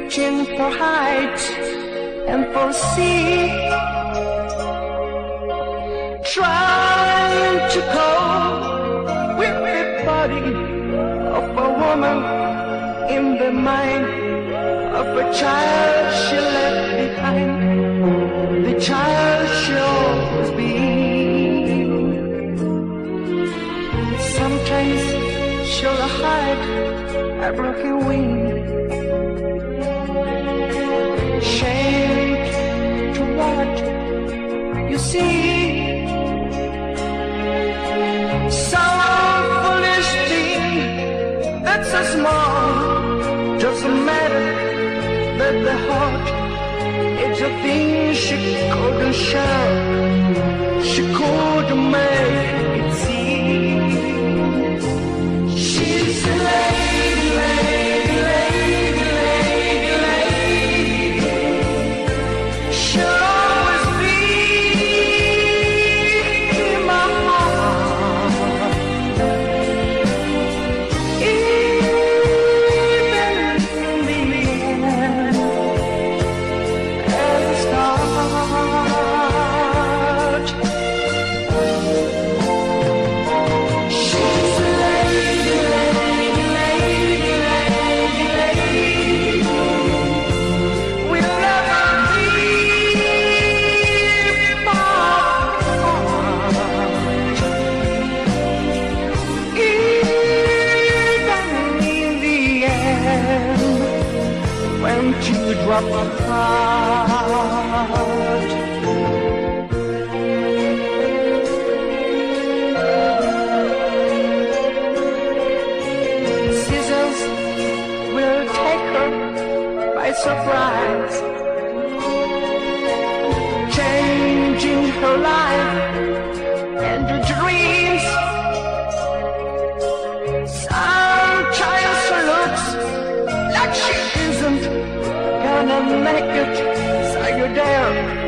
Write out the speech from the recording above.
reaching for height and for sea, trying to cope with the body of a woman in the mind of a child she left behind, the child she'll always be. Sometimes she'll hide a broken wing, ashamed to what you see. Some foolish thing that's so small doesn't matter, but the heart, it's a thing she couldn't show, she couldn't make it see. She's a lady, lady, lady, lady, lady. She'll always be in my heart, even in the end, as a start. She's a lady, lady, lady, lady, lady. We'll never be apart, even in the end, when you drop apart. Scissors will take her by surprise, changing her life and her dreams. Some child looks like she isn't gonna make it, so you're there